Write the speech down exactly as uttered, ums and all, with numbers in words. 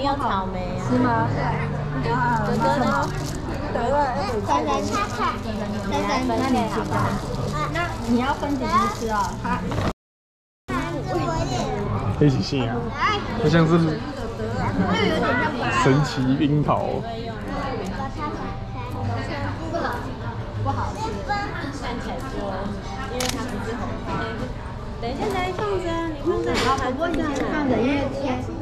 你有草莓啊？ 是吗？ 哥哥呢？ 得了，珊珊，珊珊，珊珊，那你好吧？那你要分姐姐吃哦。好。 黑喜杏啊，它像是神奇樱桃。 不好吃， 看起来说，因为它不是红花。等一下来放着，你放在你好，我不会这样放着，因为切。